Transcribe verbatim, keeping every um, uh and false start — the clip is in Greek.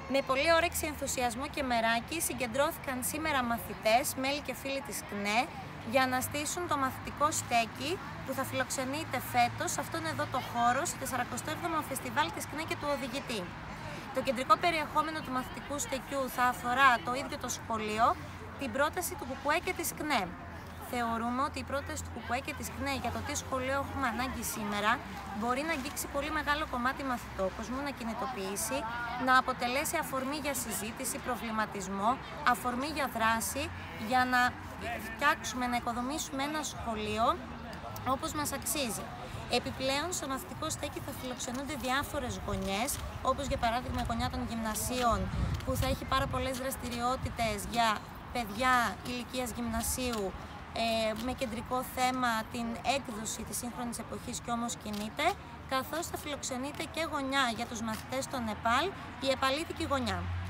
Με πολύ όρεξη, ενθουσιασμό και μεράκι συγκεντρώθηκαν σήμερα μαθητές, μέλη και φίλοι της ΚΝΕ για να στήσουν το μαθητικό στέκι που θα φιλοξενείται φέτος σε αυτόν εδώ το χώρο, στο σαρακοστό έβδομο Φεστιβάλ της ΚΝΕ και του Οδηγητή. Το κεντρικό περιεχόμενο του μαθητικού στεκιού θα αφορά το ίδιο το σχολείο, την πρόταση του ΚΚΕ και της ΚΝΕ. Θεωρούμε ότι η πρόταση του ΚΚΕ και της ΚΝΕ για το τι σχολείο έχουμε ανάγκη σήμερα μπορεί να αγγίξει πολύ μεγάλο κομμάτι μαθητόκοσμου, να κινητοποιήσει, να αποτελέσει αφορμή για συζήτηση, προβληματισμό, αφορμή για δράση, για να φτιάξουμε, να οικοδομήσουμε ένα σχολείο όπως μας αξίζει. Επιπλέον, στο μαθητικό στέκι θα φιλοξενούνται διάφορες γωνιές, όπως για παράδειγμα η γωνιά των γυμνασίων, που θα έχει πάρα πολλές δραστηριότητες για παιδιά ηλικίας γυμνασίου, ε, με κεντρικό θέμα την έκδοση της σύγχρονης εποχής και όμως κινείται, καθώς θα φιλοξενείται και γωνιά για τους μαθητές στο Νεπάλ, η επαλήθικη γωνιά.